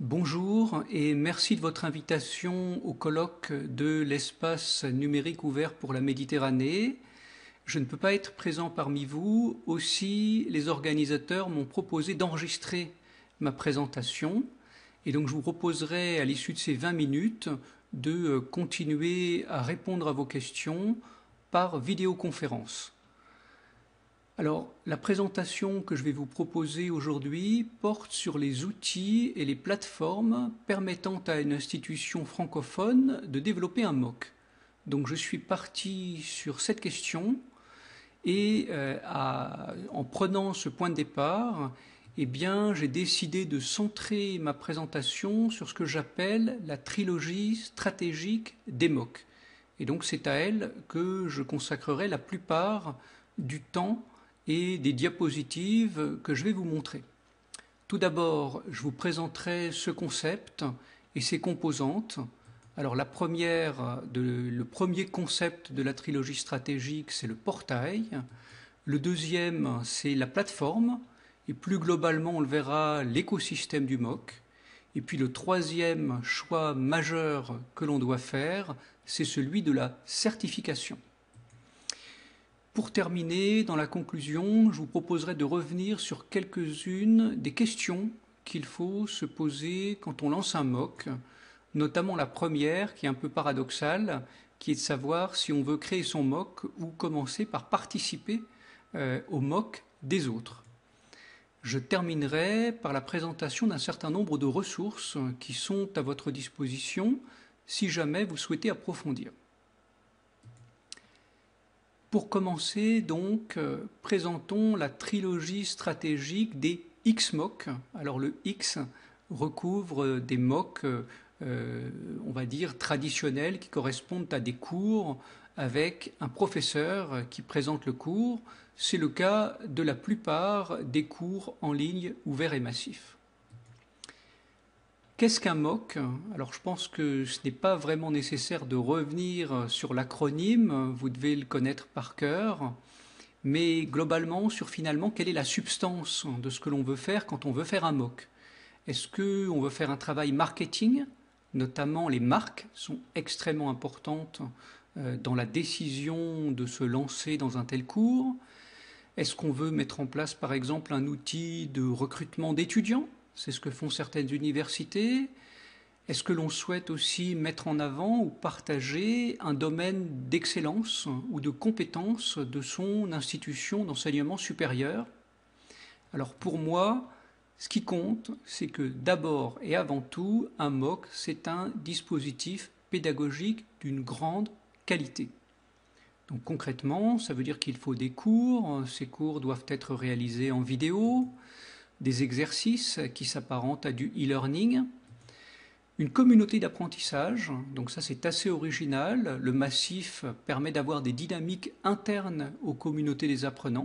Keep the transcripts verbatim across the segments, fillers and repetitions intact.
Bonjour et merci de votre invitation au colloque de l'espace numérique ouvert pour la Méditerranée. Je ne peux pas être présent parmi vous, aussi les organisateurs m'ont proposé d'enregistrer ma présentation et donc je vous proposerai à l'issue de ces vingt minutes de continuer à répondre à vos questions par vidéoconférence. Alors, la présentation que je vais vous proposer aujourd'hui porte sur les outils et les plateformes permettant à une institution francophone de développer un M O C. Donc, je suis parti sur cette question et euh, à, en prenant ce point de départ, eh bien, j'ai décidé de centrer ma présentation sur ce que j'appelle la trilogie stratégique des M O C. Et donc, c'est à elle que je consacrerai la plupart du temps et des diapositives que je vais vous montrer. Tout d'abord, je vous présenterai ce concept et ses composantes. Alors la première, de, le premier concept de la trilogie stratégique, c'est le portail. Le deuxième, c'est la plateforme. Et plus globalement, on le verra, l'écosystème du M O C. Et puis le troisième choix majeur que l'on doit faire, c'est celui de la certification. Pour terminer, dans la conclusion, je vous proposerai de revenir sur quelques-unes des questions qu'il faut se poser quand on lance un M O C, notamment la première, qui est un peu paradoxale, qui est de savoir si on veut créer son M O C ou commencer par participer euh, au M O C des autres. Je terminerai par la présentation d'un certain nombre de ressources qui sont à votre disposition si jamais vous souhaitez approfondir. Pour commencer, donc, euh, présentons la trilogie stratégique des X M O C. Alors le X recouvre des M O C, euh, on va dire, traditionnels qui correspondent à des cours avec un professeur qui présente le cours. C'est le cas de la plupart des cours en ligne ouverts et massifs. Qu'est-ce qu'un M O C? Alors je pense que ce n'est pas vraiment nécessaire de revenir sur l'acronyme, vous devez le connaître par cœur, mais globalement sur finalement quelle est la substance de ce que l'on veut faire quand on veut faire un M O C. Est-ce qu'on veut faire un travail marketing? Notamment les marques sont extrêmement importantes dans la décision de se lancer dans un tel cours. Est-ce qu'on veut mettre en place par exemple un outil de recrutement d'étudiants? C'est ce que font certaines universités. Est-ce que l'on souhaite aussi mettre en avant ou partager un domaine d'excellence ou de compétence de son institution d'enseignement supérieur? Alors pour moi, ce qui compte, c'est que d'abord et avant tout, un M O C, c'est un dispositif pédagogique d'une grande qualité. Donc concrètement, ça veut dire qu'il faut des cours. Ces cours doivent être réalisés en vidéo, des exercices qui s'apparentent à du e-learning, une communauté d'apprentissage, donc ça c'est assez original, le massif permet d'avoir des dynamiques internes aux communautés des apprenants,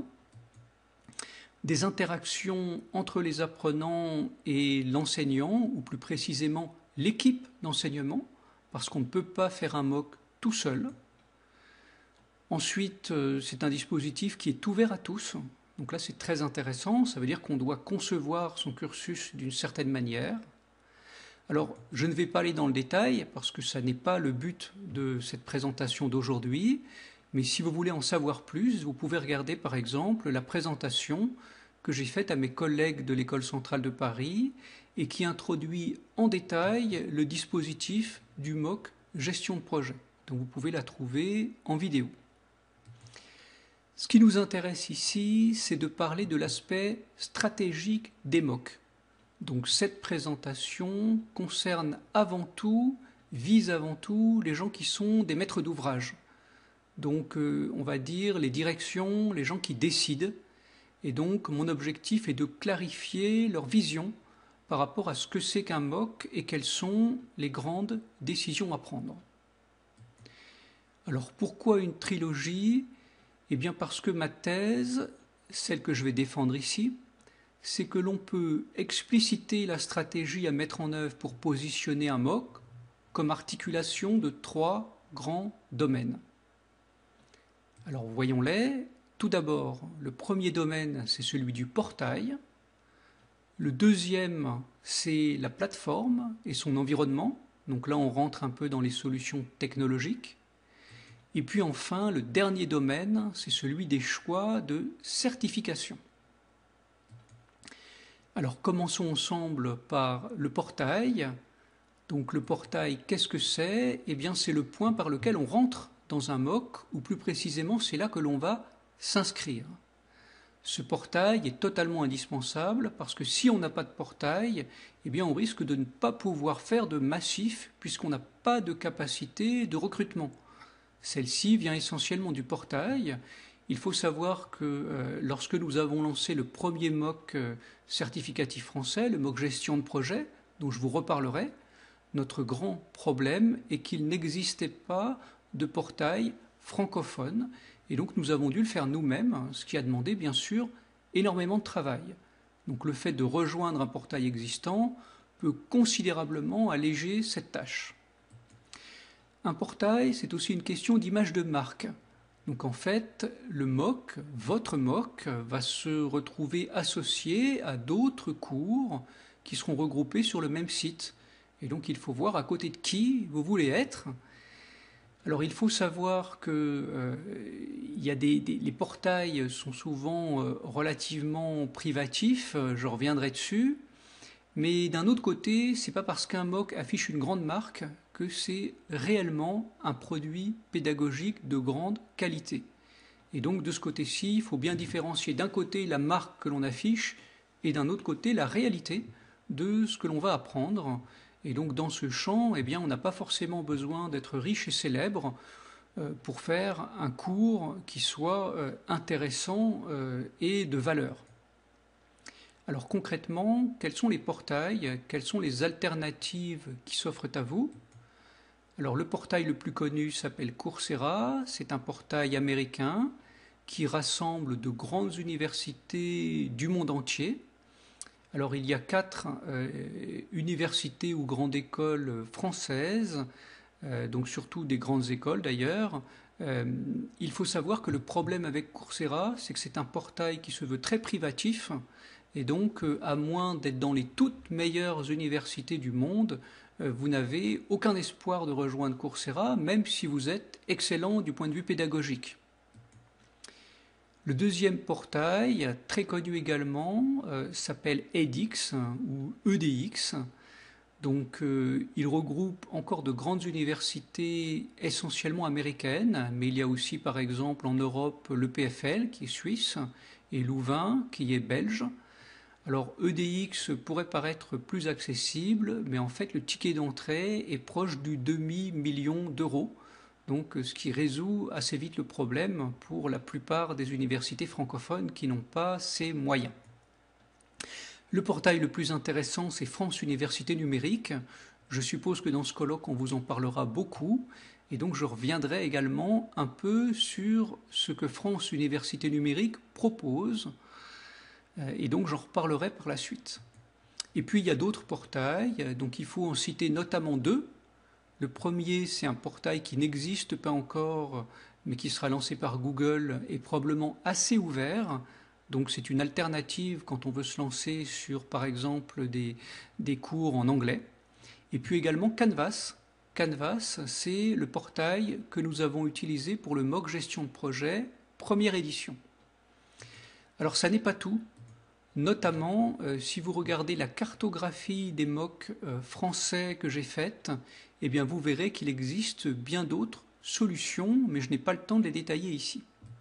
des interactions entre les apprenants et l'enseignant, ou plus précisément l'équipe d'enseignement, parce qu'on ne peut pas faire un M O C tout seul. Ensuite, c'est un dispositif qui est ouvert à tous. Donc là, c'est très intéressant. Ça veut dire qu'on doit concevoir son cursus d'une certaine manière. Alors, je ne vais pas aller dans le détail parce que ça n'est pas le but de cette présentation d'aujourd'hui. Mais si vous voulez en savoir plus, vous pouvez regarder par exemple la présentation que j'ai faite à mes collègues de l'École centrale de Paris et qui introduit en détail le dispositif du M O C gestion de projet. Donc vous pouvez la trouver en vidéo. Ce qui nous intéresse ici, c'est de parler de l'aspect stratégique des M O C. Donc cette présentation concerne avant tout, vise avant tout les gens qui sont des maîtres d'ouvrage. Donc euh, on va dire les directions, les gens qui décident. Et donc mon objectif est de clarifier leur vision par rapport à ce que c'est qu'un M O C et quelles sont les grandes décisions à prendre. Alors pourquoi une trilogie ? Eh bien parce que ma thèse, celle que je vais défendre ici, c'est que l'on peut expliciter la stratégie à mettre en œuvre pour positionner un M O C comme articulation de trois grands domaines. Alors voyons-les. Tout d'abord, le premier domaine, c'est celui du portail. Le deuxième, c'est la plateforme et son environnement. Donc là, on rentre un peu dans les solutions technologiques. Et puis enfin, le dernier domaine, c'est celui des choix de certification. Alors commençons ensemble par le portail. Donc le portail, qu'est-ce que c'est? Eh bien, c'est le point par lequel on rentre dans un M O C, ou plus précisément, c'est là que l'on va s'inscrire. Ce portail est totalement indispensable parce que si on n'a pas de portail, eh bien on risque de ne pas pouvoir faire de massif puisqu'on n'a pas de capacité de recrutement. Celle-ci vient essentiellement du portail. Il faut savoir que euh, lorsque nous avons lancé le premier M O C euh, certificatif français, le M O C gestion de projet, dont je vous reparlerai, notre grand problème est qu'il n'existait pas de portail francophone. Et donc nous avons dû le faire nous-mêmes, ce qui a demandé bien sûr énormément de travail. Donc le fait de rejoindre un portail existant peut considérablement alléger cette tâche. Un portail, c'est aussi une question d'image de marque. Donc en fait, le M O C, votre M O C, va se retrouver associé à d'autres cours qui seront regroupés sur le même site. Et donc il faut voir à côté de qui vous voulez être. Alors il faut savoir que euh, y a des, des, les portails sont souvent euh, relativement privatifs, euh, je reviendrai dessus, mais d'un autre côté, c'est pas parce qu'un M O C affiche une grande marque que c'est réellement un produit pédagogique de grande qualité. Et donc de ce côté-ci, il faut bien différencier d'un côté la marque que l'on affiche et d'un autre côté la réalité de ce que l'on va apprendre. Et donc dans ce champ, eh bien, on n'a pas forcément besoin d'être riche et célèbre euh, pour faire un cours qui soit euh, intéressant euh, et de valeur. Alors concrètement, quels sont les portails? Quelles sont les alternatives qui s'offrent à vous? Alors le portail le plus connu s'appelle Coursera. C'est un portail américain qui rassemble de grandes universités du monde entier. Alors il y a quatre euh, universités ou grandes écoles françaises, euh, donc surtout des grandes écoles d'ailleurs. Euh, il faut savoir que le problème avec Coursera, c'est que c'est un portail qui se veut très privatif, et donc euh, à moins d'être dans les toutes meilleures universités du monde, euh, vous n'avez aucun espoir de rejoindre Coursera, même si vous êtes excellent du point de vue pédagogique. Le deuxième portail, très connu également, euh, s'appelle edX ou E D X. Donc, euh, il regroupe encore de grandes universités essentiellement américaines, mais il y a aussi par exemple en Europe le P F L qui est suisse et Louvain qui est belge. Alors E D X pourrait paraître plus accessible, mais en fait le ticket d'entrée est proche du demi-million d'euros. Donc, ce qui résout assez vite le problème pour la plupart des universités francophones qui n'ont pas ces moyens. Le portail le plus intéressant, c'est France Université Numérique. Je suppose que dans ce colloque, on vous en parlera beaucoup. Et donc, je reviendrai également un peu sur ce que France Université Numérique propose. Et donc, j'en reparlerai par la suite. Et puis, il y a d'autres portails. Donc, il faut en citer notamment deux. Le premier, c'est un portail qui n'existe pas encore, mais qui sera lancé par Google et probablement assez ouvert. Donc c'est une alternative quand on veut se lancer sur, par exemple, des, des cours en anglais. Et puis également Canvas. Canvas, c'est le portail que nous avons utilisé pour le M O C gestion de projet, première édition. Alors ça n'est pas tout. Notamment, euh, si vous regardez la cartographie des M O C euh, français que j'ai faite, eh bien vous verrez qu'il existe bien d'autres solutions, mais je n'ai pas le temps de les détailler ici.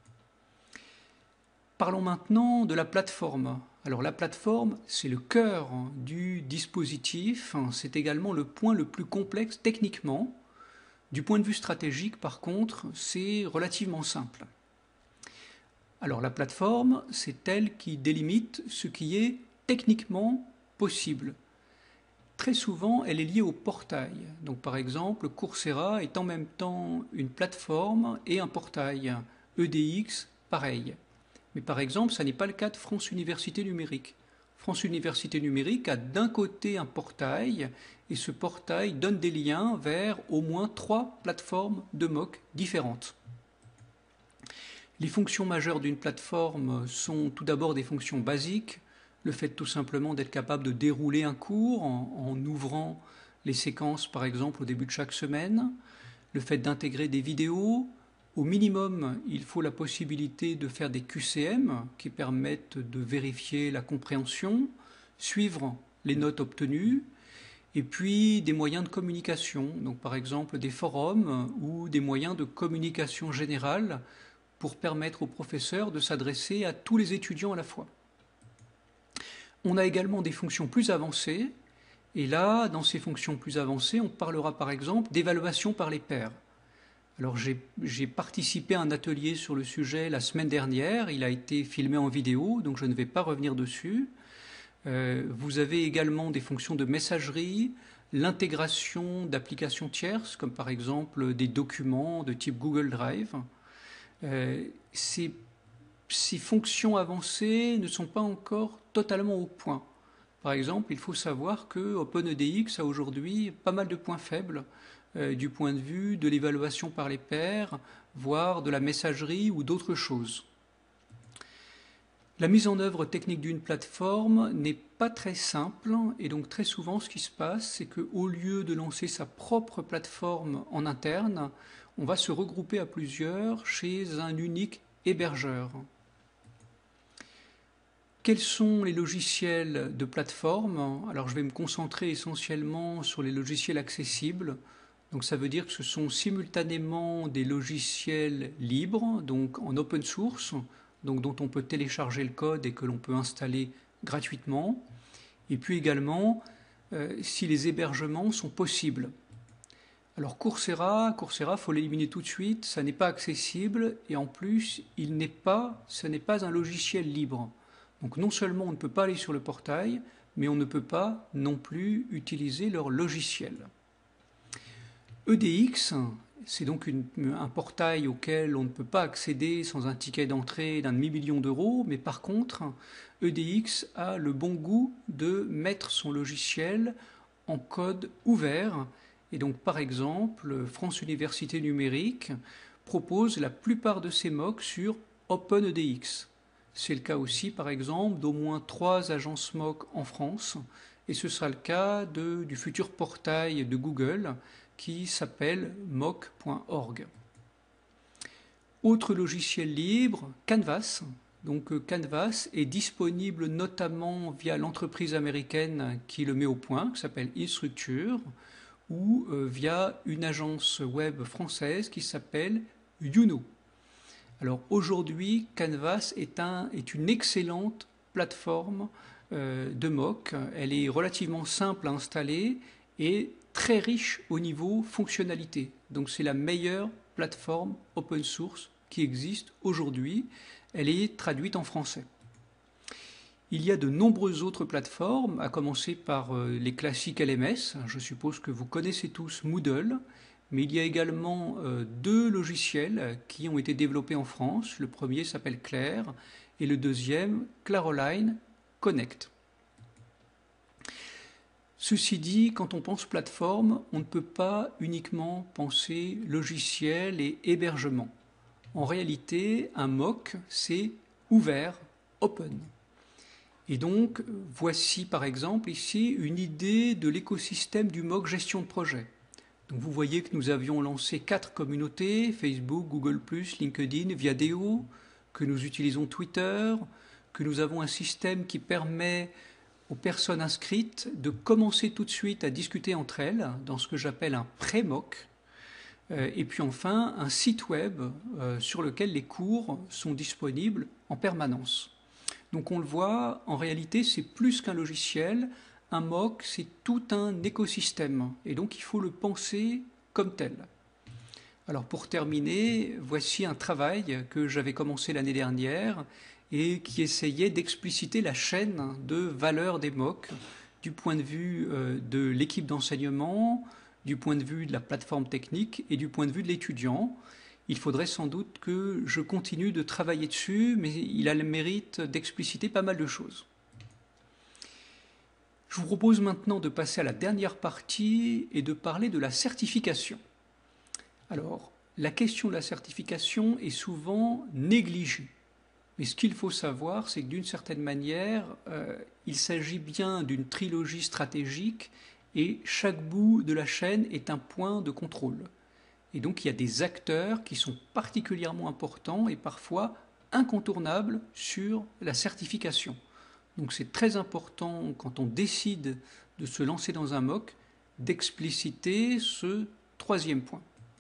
Parlons maintenant de la plateforme. Alors la plateforme, c'est le cœur du dispositif, c'est également le point le plus complexe techniquement. Du point de vue stratégique, par contre, c'est relativement simple. Alors la plateforme, c'est elle qui délimite ce qui est techniquement possible. Très souvent, elle est liée au portail. Donc par exemple, Coursera est en même temps une plateforme et un portail. E D X, pareil. Mais par exemple, ça n'est pas le cas de France Université Numérique. France Université Numérique a d'un côté un portail, et ce portail donne des liens vers au moins trois plateformes de M O C différentes. Les fonctions majeures d'une plateforme sont tout d'abord des fonctions basiques. le fait tout simplement d'être capable de dérouler un cours en, en ouvrant les séquences, par exemple, au début de chaque semaine, le fait d'intégrer des vidéos. Au minimum, il faut la possibilité de faire des Q C M qui permettent de vérifier la compréhension, suivre les notes obtenues, et puis des moyens de communication, donc par exemple des forums ou des moyens de communication générale pour permettre aux professeurs de s'adresser à tous les étudiants à la fois. On a également des fonctions plus avancées, et là, dans ces fonctions plus avancées, on parlera par exemple d'évaluation par les pairs. Alors j'ai participé à un atelier sur le sujet la semaine dernière, il a été filmé en vidéo, donc je ne vais pas revenir dessus. Euh, vous avez également des fonctions de messagerie, l'intégration d'applications tierces, comme par exemple des documents de type Google Drive. Euh, ces, ces fonctions avancées ne sont pas encore totalement au point. Par exemple, il faut savoir que OpenEDX a aujourd'hui pas mal de points faibles euh, du point de vue de l'évaluation par les pairs, voire de la messagerie ou d'autres choses. La mise en œuvre technique d'une plateforme n'est pas très simple et donc très souvent ce qui se passe, c'est qu'au lieu de lancer sa propre plateforme en interne, on va se regrouper à plusieurs chez un unique hébergeur. Quels sont les logiciels de plateforme? Alors je vais me concentrer essentiellement sur les logiciels accessibles. Donc ça veut dire que ce sont simultanément des logiciels libres, donc en open source, donc dont on peut télécharger le code et que l'on peut installer gratuitement. Et puis également, euh, si les hébergements sont possibles. Alors Coursera, Coursera, faut l'éliminer tout de suite, ça n'est pas accessible et en plus, il n'est pas, ce n'est pas un logiciel libre. Donc non seulement on ne peut pas aller sur le portail, mais on ne peut pas non plus utiliser leur logiciel. E D X, c'est donc une, un portail auquel on ne peut pas accéder sans un ticket d'entrée d'un demi-million d'euros, mais par contre, E D X a le bon goût de mettre son logiciel en code ouvert. Et donc, par exemple, France Université Numérique propose la plupart de ses M O C sur OpenEDX. C'est le cas aussi, par exemple, d'au moins trois agences M O C en France, et ce sera le cas de, du futur portail de Google qui s'appelle moc point org. Autre logiciel libre, Canvas. Donc Canvas est disponible notamment via l'entreprise américaine qui le met au point, qui s'appelle Instructure, ou euh, via une agence web française qui s'appelle Youno. Alors aujourd'hui, Canvas est, un, est une excellente plateforme euh, de M O C. Elle est relativement simple à installer et très riche au niveau fonctionnalité. Donc c'est la meilleure plateforme open source qui existe aujourd'hui. Elle est traduite en français. Il y a de nombreuses autres plateformes, à commencer par euh, les classiques L M S. Je suppose que vous connaissez tous Moodle, mais il y a également euh, deux logiciels qui ont été développés en France. Le premier s'appelle Claire et le deuxième Claroline Connect. Ceci dit, quand on pense plateforme, on ne peut pas uniquement penser logiciel et hébergement. En réalité, un M O C, c'est ouvert, open. Et donc, voici par exemple ici une idée de l'écosystème du M O C gestion de projet. Donc vous voyez que nous avions lancé quatre communautés, Facebook, Google plus, LinkedIn, Viadeo, que nous utilisons Twitter, que nous avons un système qui permet aux personnes inscrites de commencer tout de suite à discuter entre elles dans ce que j'appelle un pré-M O C. Euh, et puis enfin, un site web euh, sur lequel les cours sont disponibles en permanence. Donc on le voit, en réalité, c'est plus qu'un logiciel. Un M O C, c'est tout un écosystème. Et donc il faut le penser comme tel. Alors pour terminer, voici un travail que j'avais commencé l'année dernière et qui essayait d'expliciter la chaîne de valeur des M O C du point de vue euh, de l'équipe d'enseignement, du point de vue de la plateforme technique et du point de vue de l'étudiant. Il faudrait sans doute que je continue de travailler dessus, mais il a le mérite d'expliciter pas mal de choses. Je vous propose maintenant de passer à la dernière partie et de parler de la certification. Alors, la question de la certification est souvent négligée. Mais ce qu'il faut savoir, c'est que d'une certaine manière, euh, il s'agit bien d'une trilogie stratégique et chaque bout de la chaîne est un point de contrôle. Et donc il y a des acteurs qui sont particulièrement importants et parfois incontournables sur la certification. Donc c'est très important quand on décide de se lancer dans un M O C d'expliciter ce troisième point.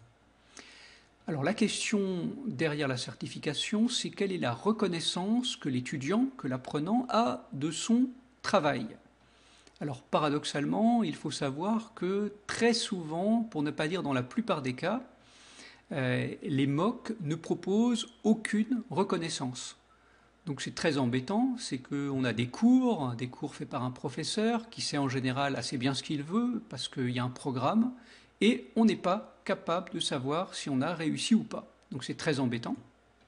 Alors la question derrière la certification, c'est quelle est la reconnaissance que l'étudiant, que l'apprenant a de son travail. Alors paradoxalement, il faut savoir que très souvent, pour ne pas dire dans la plupart des cas, euh, les M O C ne proposent aucune reconnaissance. Donc c'est très embêtant, c'est qu'on a des cours, des cours faits par un professeur qui sait en général assez bien ce qu'il veut parce qu'il y a un programme et on n'est pas capable de savoir si on a réussi ou pas. Donc c'est très embêtant.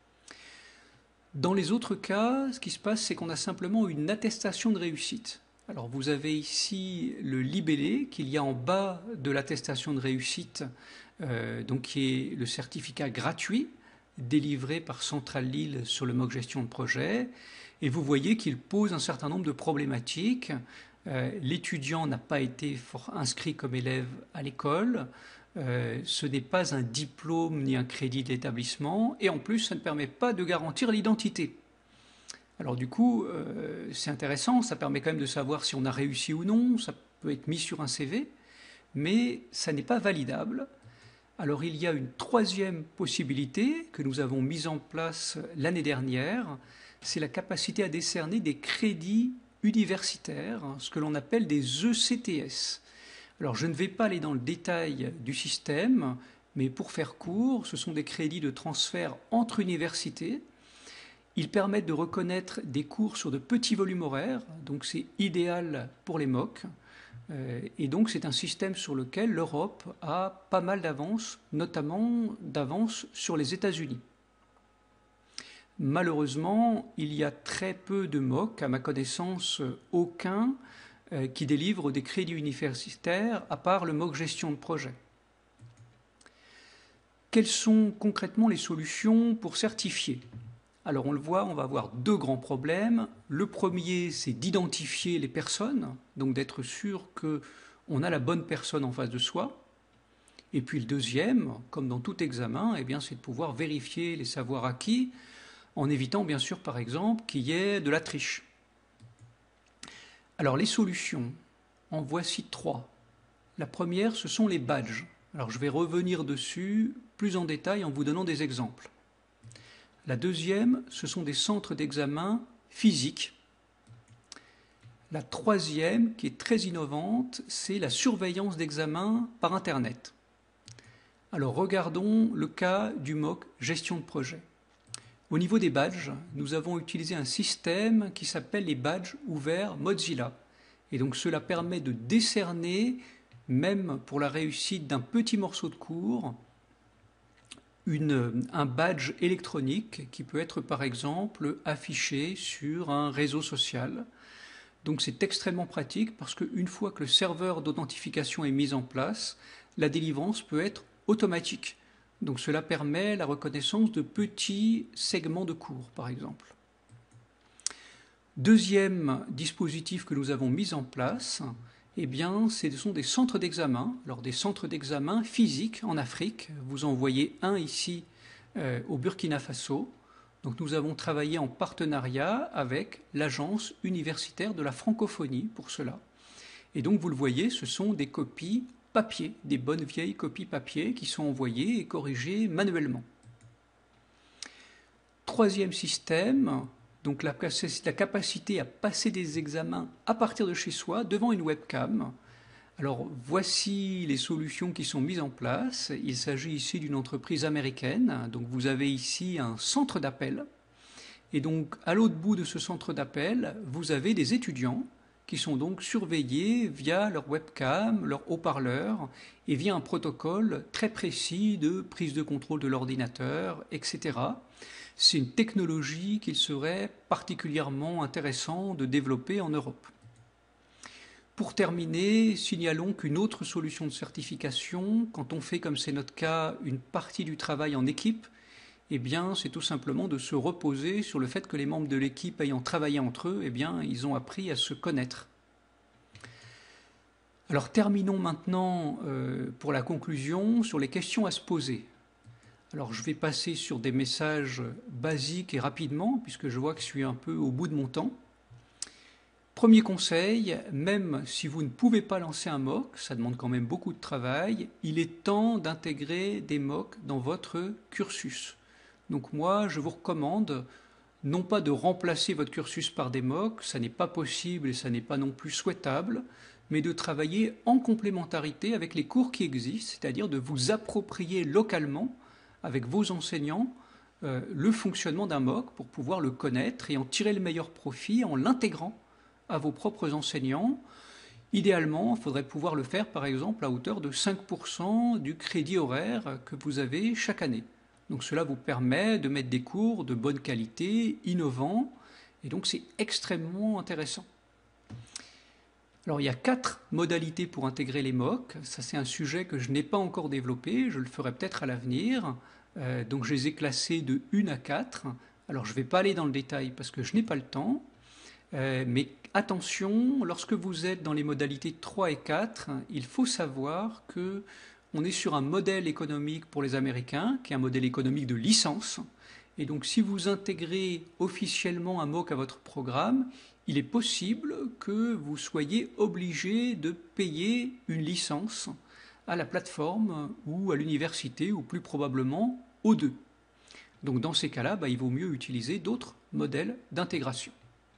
Dans les autres cas, ce qui se passe, c'est qu'on a simplement une attestation de réussite. Alors vous avez ici le libellé qu'il y a en bas de l'attestation de réussite, euh, donc qui est le certificat gratuit délivré par Centrale Lille sur le M O C gestion de projet. Et vous voyez qu'il pose un certain nombre de problématiques. Euh, l'étudiant n'a pas été inscrit comme élève à l'école. Euh, ce n'est pas un diplôme ni un crédit d'établissement. Et en plus, ça ne permet pas de garantir l'identité. Alors du coup, euh, c'est intéressant, ça permet quand même de savoir si on a réussi ou non, ça peut être mis sur un C V, mais ça n'est pas validable. Alors il y a une troisième possibilité que nous avons mise en place l'année dernière, c'est la capacité à décerner des crédits universitaires, ce que l'on appelle des E C T S. Alors je ne vais pas aller dans le détail du système, mais pour faire court, ce sont des crédits de transfert entre universités. Ils permettent de reconnaître des cours sur de petits volumes horaires, donc c'est idéal pour les M O C. Et donc c'est un système sur lequel l'Europe a pas mal d'avance, notamment d'avance sur les États-Unis. Malheureusement, il y a très peu de M O C, à ma connaissance aucun, qui délivre des crédits universitaires à part le M O C gestion de projet. Quelles sont concrètement les solutions pour certifier ? Alors on le voit, on va avoir deux grands problèmes. Le premier, c'est d'identifier les personnes, donc d'être sûr qu'on a la bonne personne en face de soi. Et puis le deuxième, comme dans tout examen, eh bien, c'est de pouvoir vérifier les savoirs acquis, en évitant bien sûr par exemple qu'il y ait de la triche. Alors les solutions, en voici trois. La première, ce sont les badges. Alors je vais revenir dessus plus en détail en vous donnant des exemples. La deuxième, ce sont des centres d'examen physiques. La troisième, qui est très innovante, c'est la surveillance d'examen par Internet. Alors regardons le cas du M O C gestion de projet. Au niveau des badges, nous avons utilisé un système qui s'appelle les badges ouverts Mozilla. Et donc cela permet de décerner, même pour la réussite d'un petit morceau de cours, Une, un badge électronique qui peut être par exemple affiché sur un réseau social. Donc c'est extrêmement pratique parce qu'une fois que le serveur d'authentification est mis en place, la délivrance peut être automatique. Donc cela permet la reconnaissance de petits segments de cours par exemple. Deuxième dispositif que nous avons mis en place, eh bien, ce sont des centres d'examen. Alors, des centres d'examen physiques en Afrique. Vous en voyez un ici euh, au Burkina Faso. Donc, nous avons travaillé en partenariat avec l'Agence universitaire de la francophonie pour cela. Et donc, vous le voyez, ce sont des copies papier, des bonnes vieilles copies papier qui sont envoyées et corrigées manuellement. Troisième système, donc la, la capacité à passer des examens à partir de chez soi devant une webcam. Alors voici les solutions qui sont mises en place. Il s'agit ici d'une entreprise américaine. Donc vous avez ici un centre d'appel. Et donc à l'autre bout de ce centre d'appel, vous avez des étudiants qui sont donc surveillés via leur webcam, leur haut-parleur et via un protocole très précis de prise de contrôle de l'ordinateur, et cetera. C'est une technologie qu'il serait particulièrement intéressant de développer en Europe. Pour terminer, signalons qu'une autre solution de certification, quand on fait, comme c'est notre cas, une partie du travail en équipe, eh bien, c'est tout simplement de se reposer sur le fait que les membres de l'équipe ayant travaillé entre eux, eh bien, ils ont appris à se connaître. Alors terminons maintenant euh, pour la conclusion sur les questions à se poser. Alors je vais passer sur des messages basiques et rapidement, puisque je vois que je suis un peu au bout de mon temps. Premier conseil, même si vous ne pouvez pas lancer un M O C, ça demande quand même beaucoup de travail, il est temps d'intégrer des M O C dans votre cursus. Donc moi, je vous recommande non pas de remplacer votre cursus par des M O C, ça n'est pas possible et ça n'est pas non plus souhaitable, mais de travailler en complémentarité avec les cours qui existent, c'est-à-dire de vous approprier localement, avec vos enseignants, euh, le fonctionnement d'un M O C pour pouvoir le connaître et en tirer le meilleur profit en l'intégrant à vos propres enseignants. Idéalement, il faudrait pouvoir le faire par exemple à hauteur de cinq pour cent du crédit horaire que vous avez chaque année. Donc cela vous permet de mettre des cours de bonne qualité, innovants, et donc c'est extrêmement intéressant. Alors il y a quatre modalités pour intégrer les M O C. Ça c'est un sujet que je n'ai pas encore développé, je le ferai peut-être à l'avenir. Euh, donc je les ai classés de un à quatre. Alors je ne vais pas aller dans le détail parce que je n'ai pas le temps. Euh, mais attention, lorsque vous êtes dans les modalités trois et quatre, il faut savoir que on est sur un modèle économique pour les Américains, qui est un modèle économique de licence. Et donc si vous intégrez officiellement un M O C à votre programme, il est possible que vous soyez obligé de payer une licence à la plateforme ou à l'université, ou plus probablement aux deux. Donc dans ces cas-là, bah, il vaut mieux utiliser d'autres modèles d'intégration.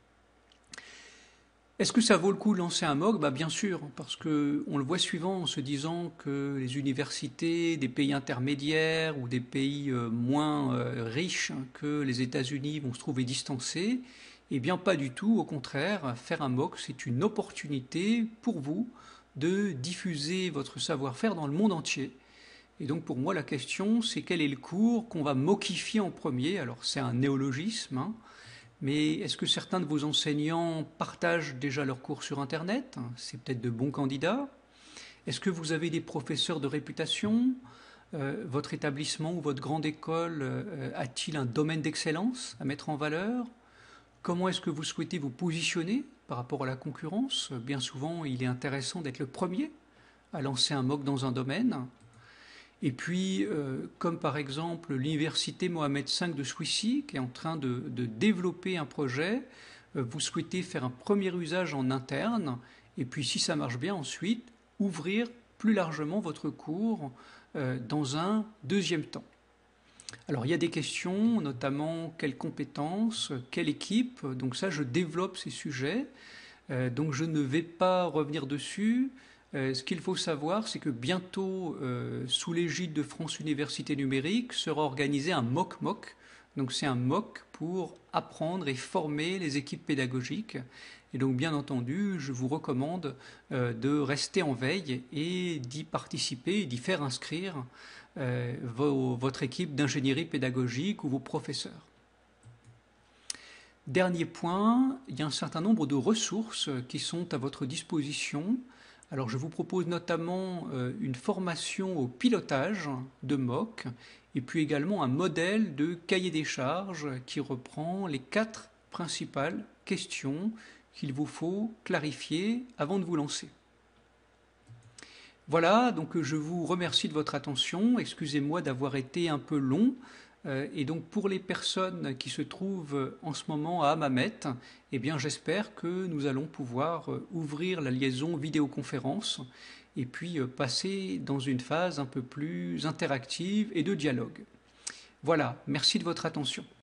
Est-ce que ça vaut le coup de lancer un M O C? Bah, bien sûr, parce qu'on le voit souvent en se disant que les universités des pays intermédiaires ou des pays moins riches que les États-Unis vont se trouver distancés. Eh bien pas du tout, au contraire, faire un M O C, c'est une opportunité pour vous de diffuser votre savoir-faire dans le monde entier. Et donc pour moi la question c'est quel est le cours qu'on va moquifier en premier. Alors c'est un néologisme, hein, mais est-ce que certains de vos enseignants partagent déjà leurs cours sur Internet? C'est peut-être de bons candidats. Est-ce que vous avez des professeurs de réputation? euh, Votre établissement ou votre grande école euh, a-t-il un domaine d'excellence à mettre en valeur? Comment est-ce que vous souhaitez vous positionner par rapport à la concurrence? Bien souvent, il est intéressant d'être le premier à lancer un M O C dans un domaine. Et puis, euh, comme par exemple l'université Mohamed cinq de Swissy, qui est en train de, de développer un projet, euh, vous souhaitez faire un premier usage en interne, et puis si ça marche bien ensuite, ouvrir plus largement votre cours euh, dans un deuxième temps. Alors il y a des questions, notamment quelles compétences, quelle équipe, donc ça je développe ces sujets, euh, donc je ne vais pas revenir dessus. Euh, ce qu'il faut savoir, c'est que bientôt, euh, sous l'égide de France Université Numérique, sera organisé un M O C M O C, donc c'est un M O C pour apprendre et former les équipes pédagogiques. Et donc bien entendu, je vous recommande euh, de rester en veille et d'y participer, d'y faire inscrire euh, vos, votre équipe d'ingénierie pédagogique ou vos professeurs. Dernier point, il y a un certain nombre de ressources qui sont à votre disposition. Alors je vous propose notamment euh, une formation au pilotage de M O C et puis également un modèle de cahier des charges qui reprend les quatre principales questions qu'il vous faut clarifier avant de vous lancer. Voilà, donc je vous remercie de votre attention. Excusez-moi d'avoir été un peu long. Euh, et donc pour les personnes qui se trouvent en ce moment à Hammamet, eh bien j'espère que nous allons pouvoir euh, ouvrir la liaison vidéoconférence et puis euh, passer dans une phase un peu plus interactive et de dialogue. Voilà, merci de votre attention.